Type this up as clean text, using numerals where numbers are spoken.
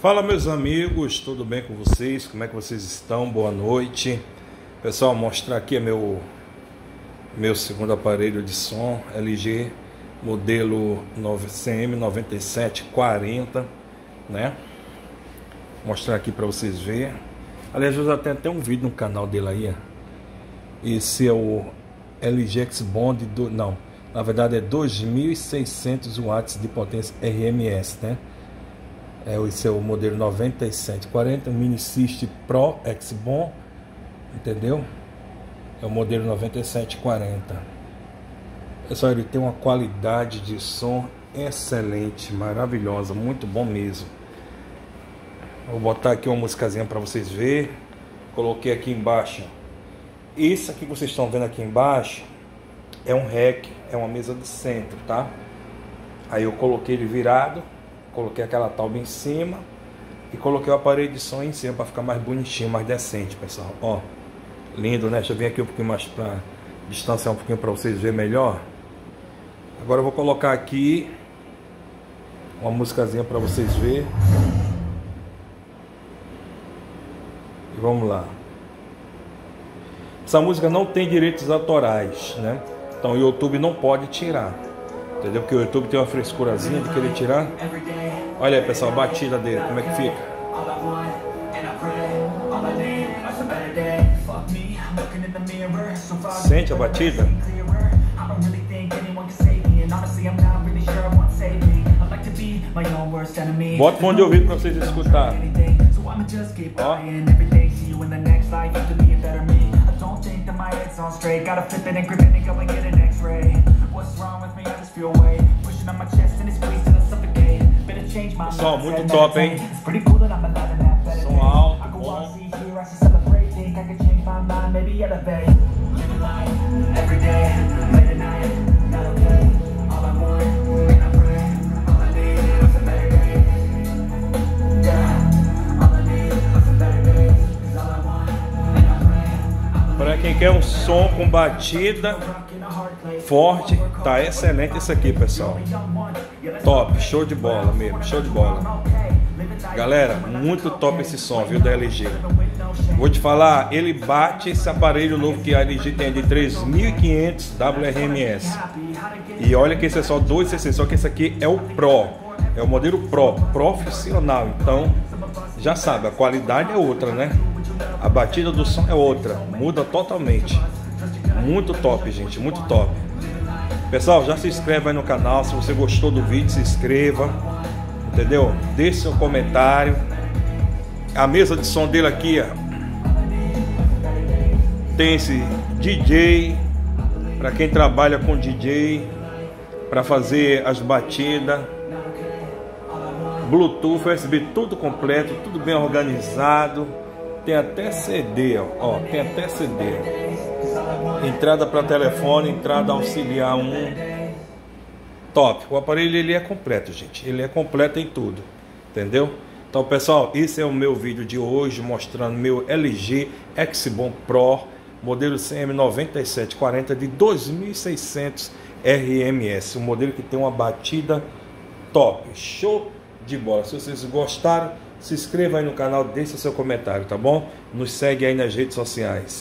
Fala, meus amigos, tudo bem com vocês? Como é que vocês estão? Boa noite. Pessoal, mostrar aqui meu segundo aparelho de som LG modelo CM9740, né? Mostrar aqui para vocês verem. Aliás, eu já tenho até um vídeo no canal dele aí, ó. Esse é o LG X-Bond não, na verdade é 2600 watts de potência RMS, né? Esse é o modelo 9740 Mini System Pro X-Bond, entendeu? É o modelo 9740. Pessoal, ele tem uma qualidade de som excelente, maravilhosa, muito bom mesmo. Vou botar aqui uma musicazinha para vocês verem. Coloquei aqui embaixo. Isso aqui que vocês estão vendo aqui embaixo é um rack, é uma mesa de centro, tá? Aí eu coloquei ele virado, coloquei aquela tábua em cima e coloquei o aparelho de som em cima para ficar mais bonitinho, mais decente, pessoal. Ó, lindo, né? Deixa eu vir aqui um pouquinho mais para distanciar um pouquinho para vocês verem melhor. Agora eu vou colocar aqui uma musicazinha para vocês verem. E vamos lá. Essa música não tem direitos autorais, né? Então o YouTube não pode tirar, entendeu? Porque o YouTube tem uma frescurazinha de querer tirar. Olha aí, pessoal, a batida dele, como é que fica? Sente a batida? Bota o fone de ouvido para vocês escutarem. Ó. Pessoal, muito top, hein? Som alto, bom. Para quem quer um som com batida forte, tá excelente esse aqui, pessoal. Top, show de bola mesmo, show de bola. Galera, muito top esse som, viu, da LG. Vou te falar, ele bate esse aparelho novo que a LG tem de 3500 WRMS. E olha que esse é só 2cc, só que esse aqui é o Pro. É o modelo Pro, profissional. Então, já sabe, a qualidade é outra, né? A batida do som é outra, muda totalmente. Muito top, gente, muito top. Pessoal, já se inscreve aí no canal. Se você gostou do vídeo, se inscreva, entendeu? Deixe seu comentário. A mesa de som dele aqui, ó, tem esse DJ para quem trabalha com DJ, para fazer as batidas, Bluetooth, USB, tudo completo, tudo bem organizado. Tem até CD, ó, tem até CD. Entrada para telefone, entrada auxiliar 1. Top. O aparelho ele é completo, gente. Ele é completo em tudo, entendeu? Então, pessoal, esse é o meu vídeo de hoje mostrando meu LG X-Bond Pro modelo CM9740 de 2600 RMS, um modelo que tem uma batida top, show de bola. Se vocês gostaram, se inscreva aí no canal, deixe seu comentário, tá bom? Nos segue aí nas redes sociais.